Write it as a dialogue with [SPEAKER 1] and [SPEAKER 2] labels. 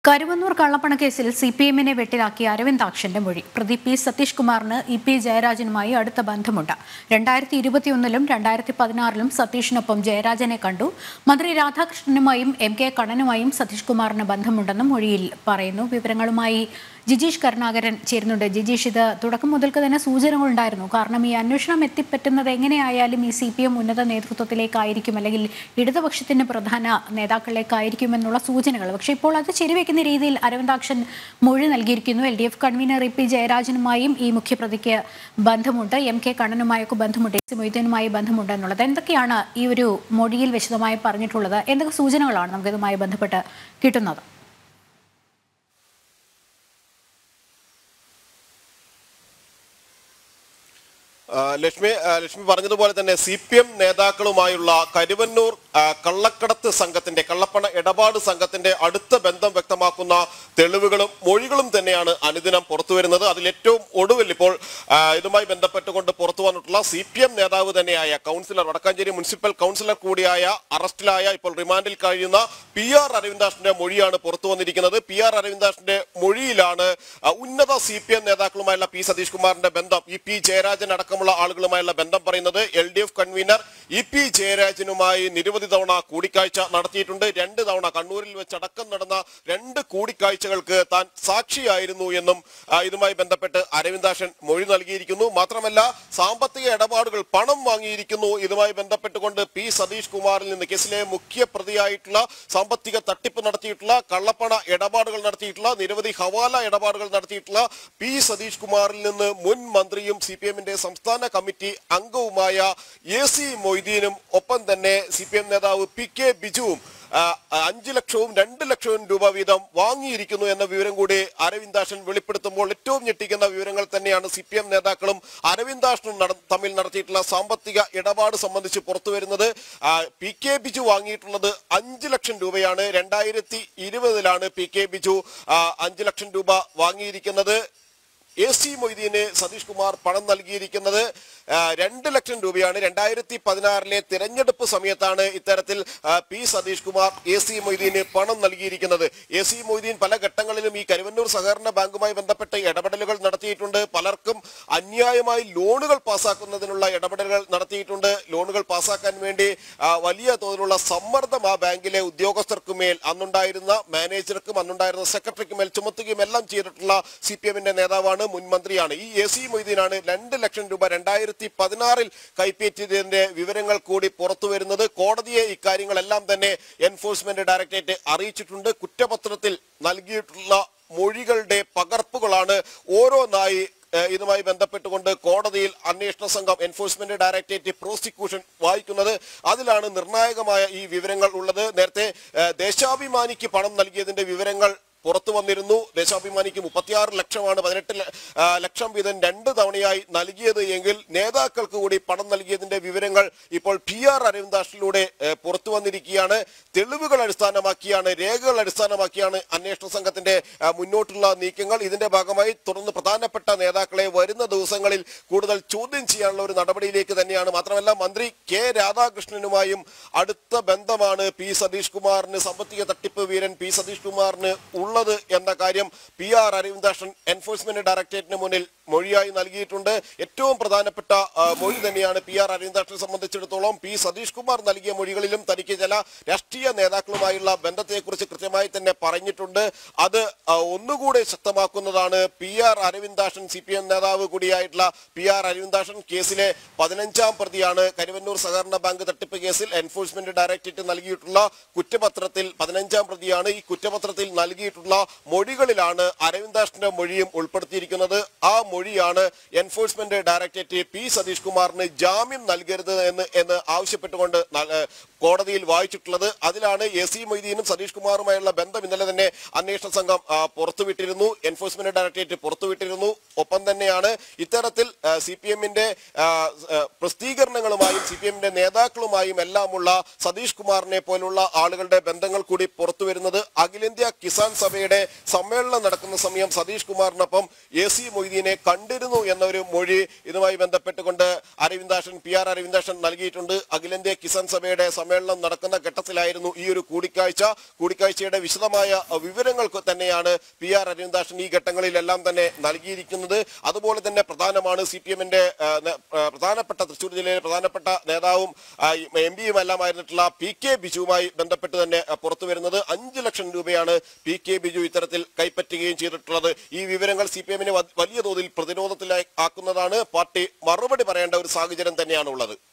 [SPEAKER 1] കരുവന്നൂർ കള്ളപ്പണക്കേസിൽ സിപിഎമ്മിനെ വെട്ടിലാക്കിയ അരവിന്ദാക്ഷന്റെ മൊഴി. പ്രതി പി സതീഷ് കുമാറിന് ഇ.പി. ജയരാജനുമായി അടുത്ത ബന്ധമുണ്ട്. 2021-ലും 2016-ലും സതീഷിനൊപ്പം ജയരാജനെ കണ്ടു. മന്ത്രി രാധാകൃഷ്ണനുമായും എം.കെ. കണ്ണനുമായും സതീഷ് കുമാറിന് ബന്ധമുണ്ടെന്നും മൊഴിയിൽ പറയുന്നു. വിവരങ്ങളുമായി ജിജീഷ് കരുണാകരൻ ചേരുന്നുണ്ട്. ജിജീഷ്, ഇത് തുടക്കം മുതൽക്ക് തന്നെ സൂചനകളുണ്ടായിരുന്നു. കാരണം ഈ അന്വേഷണം എത്തിപ്പറ്റുന്നത് എങ്ങനെയായാലും ഈ സിപിഎം ഉന്നത നേതൃത്വത്തിലേക്കായിരിക്കും, അല്ലെങ്കിൽ ഇടതുപക്ഷത്തിന്റെ പ്രധാന നേതാക്കളിലേക്കായിരിക്കും എന്നുള്ള സൂചനകൾ. പക്ഷേ ഇപ്പോൾ അത് ശരിവെക്കുന്ന രീതിയിൽ അരവിന്ദാക്ഷൻ മൊഴി നൽകിയിരിക്കുന്നു. LDF convener EP. ജയരാജനുമായും ഈ മുഖ്യപ്രതിക്ക് ബന്ധമുണ്ട്, എം.കെ. കണ്ണനുമായൊക്കെ ബന്ധമുണ്ട്, എസ് മൊയ്തീനുമായി ബന്ധമുണ്ട് എന്നുള്ളത്. എന്തൊക്കെയാണ് ഈ ഒരു മൊഴിയിൽ വിശദമായി പറഞ്ഞിട്ടുള്ളത്? എന്തൊക്കെ സൂചനകളാണ് നമുക്ക് ഇതുമായി ബന്ധപ്പെട്ട് കിട്ടുന്നത്?
[SPEAKER 2] ലക്ഷ്മി പറഞ്ഞതുപോലെ തന്നെ CPM നേതാക്കളുമായുള്ള കരുവന്നൂർ കള്ളക്കടത്ത് സംഘത്തിന്റെ, കള്ളപ്പണ ഇടപാട് സംഘത്തിന്റെ അടുത്ത ബന്ധം വ്യക്തമാക്കുന്ന തെളിവുകളും മൊഴികളും തന്നെയാണ് അനുദിനം പുറത്തുവരുന്നത്. അതിൽ ഏറ്റവും ഒടുവിൽ ഇപ്പോൾ ഇതുമായി ബന്ധപ്പെട്ടുകൊണ്ട് പുറത്തു വന്നിട്ടുള്ള CPM നേതാവ് തന്നെയായ കൗൺസിലർ, വടക്കാഞ്ചേരി മുനിസിപ്പൽ കൗൺസിലർ കൂടിയായ, അറസ്റ്റിലായ, ഇപ്പോൾ റിമാൻഡിൽ കഴിയുന്ന PR അരവിന്ദാക്ഷന്റെ മൊഴിയാണ് പുറത്തു വന്നിരിക്കുന്നത്. PR അരവിന്ദാക്ഷന്റെ മൊഴിയിലാണ് ഉന്നത CPM നേതാക്കളുമായുള്ള P സതീഷ് കുമാറിന്റെ ബന്ധം, ഇ.പി. ജയരാജൻ അടക്കമുള്ള ആളുകളുമായുള്ള ബന്ധം പറയുന്നത്. LDF convener EP. ജയരാജനുമായി നിരവധി തവണ കൂടിക്കാഴ്ച നടത്തിയിട്ടുണ്ട്. 2 തവണ കണ്ണൂരിൽ വെച്ചടക്കം നടന്ന 2 കൂടിക്കാഴ്ചകൾക്ക് താൻ സാക്ഷിയായിരുന്നു എന്നും ഇതുമായി ബന്ധപ്പെട്ട് അരവിന്ദാക്ഷൻ മൊഴി നൽകിയിരിക്കുന്നു. മാത്രമല്ല, സാമ്പത്തിക ഇടപാടുകൾ, പണം വാങ്ങിയിരിക്കുന്നു. ഇതുമായി ബന്ധപ്പെട്ടുകൊണ്ട് P സതീഷ് കുമാറിൽ നിന്ന്, കേസിലെ മുഖ്യ പ്രതിയായിട്ടുള്ള, സാമ്പത്തിക തട്ടിപ്പ് നടത്തിയിട്ടുള്ള, കള്ളപ്പണ ഇടപാടുകൾ നടത്തിയിട്ടുള്ള, നിരവധി ഹവാല ഇടപാടുകൾ നടത്തിയിട്ടുള്ള P സതീഷ് കുമാറിൽ നിന്ന് മുൻ മന്ത്രിയും CPMന്റെ സംസ്ഥാന കമ്മിറ്റി അംഗവുമായ AC മൊയ്തീനും ഒപ്പം തന്നെ CPM നേതാവ് PK ബിജുവും 5 ലക്ഷവും 2 ലക്ഷവും രൂപ വീതം വാങ്ങിയിരിക്കുന്നു എന്ന വിവരം കൂടി അരവിന്ദാക്ഷൻ വെളിപ്പെടുത്തുമ്പോൾ ഏറ്റവും ഞെട്ടിക്കുന്ന വിവരങ്ങൾ തന്നെയാണ് CPM നേതാക്കളും അരവിന്ദാക്ഷനും തമ്മിൽ നടത്തിയിട്ടുള്ള സാമ്പത്തിക ഇടപാട് സംബന്ധിച്ച് പുറത്തുവരുന്നത്. PK ബിജു വാങ്ങിയിട്ടുള്ളത് 5 ലക്ഷം രൂപയാണ്. 2020-ലാണ് PK ബിജു 5 ലക്ഷം രൂപ വാങ്ങിയിരിക്കുന്നത്. AC മൊയ്തീന് സതീഷ് കുമാർ പണം നൽകിയിരിക്കുന്നത് 2 ലക്ഷം രൂപയാണ്. 2016-ലെ തിരഞ്ഞെടുപ്പ് സമയത്താണ് ഇത്തരത്തിൽ P സതീഷ് കുമാർ AC മൊയ്തീന് പണം നൽകിയിരിക്കുന്നത്. AC മൊയ്തീൻ പല ഘട്ടങ്ങളിലും ഈ കരുവന്നൂർ സഹകരണ ബാങ്കുമായി ബന്ധപ്പെട്ട് ഇടപെടലുകൾ നടത്തിയിട്ടുണ്ട്. പലർക്കും അന്യായമായി ലോണുകൾ പാസ്സാക്കുന്നതിനുള്ള ഇടപെടലുകൾ നടത്തിയിട്ടുണ്ട്. ലോണുകൾ പാസ്സാക്കാൻ വേണ്ടി വലിയ തോതിലുള്ള സമ്മർദ്ദം ആ ബാങ്കിലെ ഉദ്യോഗസ്ഥർക്കുമേൽ, അന്നുണ്ടായിരുന്ന മാനേജർക്കും അന്നുണ്ടായിരുന്ന സെക്രട്ടറിക്കുമേൽ ചുമത്തുകയും എല്ലാം ചെയ്തിട്ടുള്ള CPMന്റെ നേതാവാണ്, മുൻ മന്ത്രിയാണ്. ഈ AC മൊയ്തീനാണ് 2 ലക്ഷം രൂപ 2016-ൽ കൈപ്പറ്റിയതിന്റെ വിവരങ്ങൾ കൂടി പുറത്തു വരുന്നത്. കോടതിയെ ഇക്കാര്യങ്ങളെല്ലാം തന്നെ എൻഫോഴ്സ്മെന്റ് ഡയറക്ടറേറ്റ് അറിയിച്ചിട്ടുണ്ട്. കുറ്റപത്രത്തിൽ നൽകിയിട്ടുള്ള മൊഴികളുടെ പകർപ്പുകളാണ് ഓരോന്നായി ഇതുമായി ബന്ധപ്പെട്ടുകൊണ്ട് കോടതിയിൽ അന്വേഷണ സംഘം, എൻഫോഴ്സ്മെന്റ് ഡയറക്ടറേറ്റ്, പ്രോസിക്യൂഷൻ വായിക്കുന്നത്. അതിലാണ് നിർണായകമായ ഈ വിവരങ്ങൾ ഉള്ളത്. നേരത്തെ ദേശാഭിമാനിക്ക് പണം നൽകിയതിന്റെ വിവരങ്ങൾ പുറത്തു വന്നിരുന്നു. ദേശാഭിമാനിക്ക് 36 ലക്ഷമാണ്, 18 ലക്ഷം വീതം 2 തവണയായി നൽകിയത് എങ്കിൽ നേതാക്കൾക്ക് കൂടി പണം നൽകിയതിന്റെ വിവരങ്ങൾ ഇപ്പോൾ PR അരവിന്ദാക്ഷനിലൂടെ പുറത്തു വന്നിരിക്കുകയാണ്. തെളിവുകൾ അടിസ്ഥാനമാക്കിയാണ്, രേഖകൾ അടിസ്ഥാനമാക്കിയാണ് അന്വേഷണ സംഘത്തിന്റെ മുന്നോട്ടുള്ള നീക്കങ്ങൾ. ഇതിന്റെ ഭാഗമായി തുടർന്ന് പ്രധാനപ്പെട്ട നേതാക്കളെ വരുന്ന ദിവസങ്ങളിൽ കൂടുതൽ ചോദ്യം ചെയ്യാനുള്ള ഒരു നടപടിയിലേക്ക് തന്നെയാണ്. മാത്രമല്ല, മന്ത്രി K രാധാകൃഷ്ണനുമായും അടുത്ത ബന്ധമാണ് P സതീഷ് കുമാറിന്, സാമ്പത്തിക തട്ടിപ്പ് വീരൻ P സതീഷ് കുമാറിന് ഉള്ളത് എന്ന കാര്യം PR അരവിന്ദാക്ഷൻ എൻഫോഴ്സ്മെന്റ് ഡയറക്ടറേറ്റിന് മുന്നിൽ മൊഴിയായി നൽകിയിട്ടുണ്ട്. ഏറ്റവും പ്രധാനപ്പെട്ട മൊഴി തന്നെയാണ് PR അരവിന്ദാക്ഷനെ സംബന്ധിച്ചിടത്തോളം. P സതീഷ് കുമാർ നൽകിയ മൊഴികളിലും തനിക്ക് ചില രാഷ്ട്രീയ നേതാക്കളുമായുള്ള ബന്ധത്തെക്കുറിച്ച് കൃത്യമായി തന്നെ പറഞ്ഞിട്ടുണ്ട്. അത് ഒന്നുകൂടെ ശക്തമാക്കുന്നതാണ്. PR അരവിന്ദാക്ഷൻ, CPM നേതാവ് കൂടിയായിട്ടുള്ള PR അരവിന്ദാക്ഷൻ കേസിലെ 15-ാം പ്രതിയാണ്. കരുവന്നൂർ സഹകരണ ബാങ്ക് തട്ടിപ്പ് കേസിൽ എൻഫോഴ്സ്മെന്റ് ഡയറക്ടറേറ്റ് നൽകിയിട്ടുള്ള കുറ്റപത്രത്തിൽ 15-ാം പ്രതിയാണ്. ഈ കുറ്റപത്രത്തിൽ നൽകിയിട്ടുള്ള മൊഴികളിലാണ് അരവിന്ദാക്ഷന്റെ മൊഴിയും ഉൾപ്പെടുത്തിയിരിക്കുന്നത്. ആ മൊഴിയാണ് എൻഫോഴ്സ്മെന്റ് ഡയറക്ടറേറ്റ് P സതീഷ് കുമാറിന് ജാമ്യം നൽകരുത് എന്ന് ആവശ്യപ്പെട്ടുകൊണ്ട് കോടതിയിൽ വായിച്ചിട്ടുള്ളത്. അതിലാണ് AC മൊയ്തീനും സതീഷ് കുമാറുമായുള്ള ബന്ധം ഇന്നലെ തന്നെ അന്വേഷണ സംഘം പുറത്തുവിട്ടിരുന്നു, എൻഫോഴ്സ്മെന്റ് ഡയറക്ടറേറ്റ് പുറത്തുവിട്ടിരുന്നു. ഒപ്പം തന്നെയാണ് ഇത്തരത്തിൽ CPM-ന്റെ പ്രസിദ്ധീകരണങ്ങളുമായും CPM-ന്റെ നേതാക്കളുമായും എല്ലാമുള്ള സതീഷ് കുമാറിനെ പോലുള്ള ആളുകളുടെ ബന്ധങ്ങൾ കൂടി പുറത്തു വരുന്നത്. അഖിലേന്ത്യാ കിസാൻ സഭയുടെ സമ്മേളനം നടക്കുന്ന സമയം സതീഷ് കുമാറിനൊപ്പം AC മൊയ്തീനെ കണ്ടിരുന്നു എന്നൊരു മൊഴി ഇതുമായി ബന്ധപ്പെട്ടുകൊണ്ട് PR അരവിന്ദാക്ഷൻ നൽകിയിട്ടുണ്ട്. അഖിലേന്ത്യാ കിസാൻ സഭയുടെ സമ്മേളനം നടക്കുന്ന ഘട്ടത്തിലായിരുന്നു ഈ ഒരു കൂടിക്കാഴ്ചയുടെ വിശദമായ വിവരങ്ങൾക്ക് തന്നെയാണ് PR അരവിന്ദാക്ഷൻ ഈ ഘട്ടങ്ങളിലെല്ലാം തന്നെ നൽകിയിരിക്കുന്നത്. അതുപോലെ തന്നെ പ്രധാനമാണ് CPM-ന്റെ പ്രധാനപ്പെട്ട തൃശ്ശൂർ ജില്ലയിലെ പ്രധാനപ്പെട്ട നേതാവും MP-യും എല്ലാമായിരുന്നിട്ടുള്ള PK ബിജുവുമായി ബന്ധപ്പെട്ട് തന്നെ പുറത്തു വരുന്നത്. 5 ലക്ഷം രൂപയാണ് PK ബിജു ഇത്തരത്തിൽ കൈപ്പറ്റുകയും ചെയ്തിട്ടുള്ളത്. ഈ വിവരങ്ങൾ CPM-നെ വലിയ തോതിൽ പ്രതിരോധത്തിലാക്കുന്നതാണ്. പാർട്ടി മറുപടി പറയേണ്ട ഒരു സാഹചര്യം തന്നെയാണ് ഉള്ളത്.